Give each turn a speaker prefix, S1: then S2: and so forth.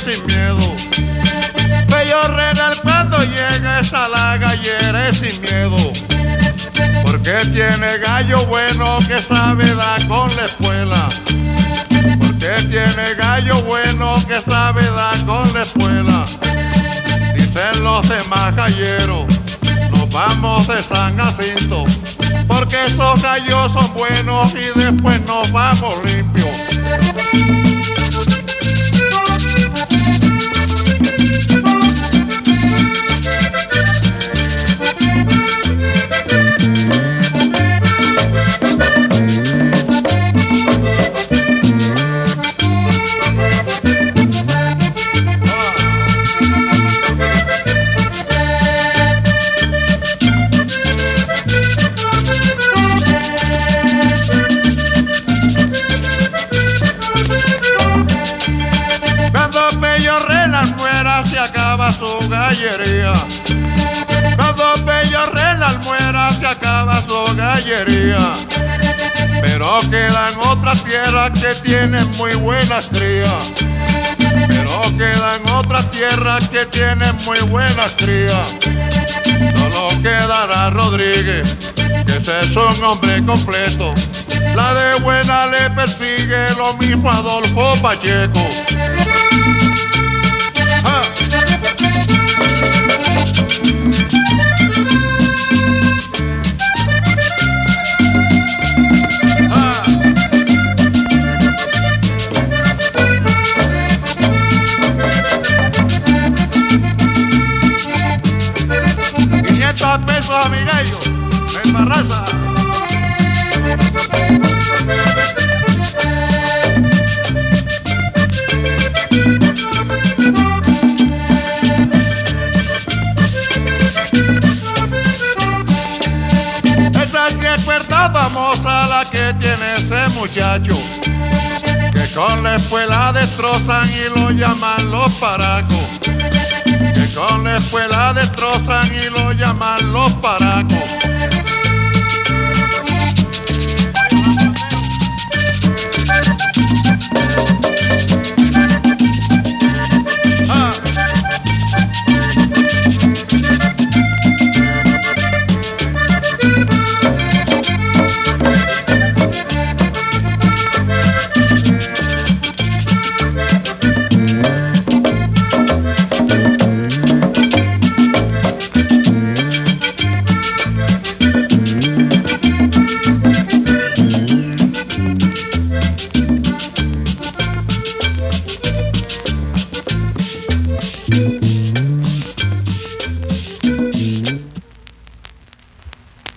S1: sin miedo. Pello Renal cuando llega esa la gallera es sin miedo. Porque tiene gallo bueno que sabe dar con la espuela. Porque tiene gallo bueno que sabe dar con la espuela. Dicen los demás galleros, nos vamos de San Jacinto, porque esos gallos son buenos y después nos vamos limpios. Se acaba su gallería. Cuando Pello Renal muera se acaba su gallería. Pero quedan otras tierras que tienen muy buenas crías. Pero quedan otras tierras que tienen muy buenas crías. Solo quedará Rodríguez, que ese es un hombre completo. La de buena le persigue lo mismo a Adolfo Pacheco. Pesos a mi gallo, en Barraza. Esa sí es cuerda famosa la que tiene ese muchacho, que con la espuela destrozan y lo llaman los paracos. Que con la espuela destrozan y lo llaman los paracos.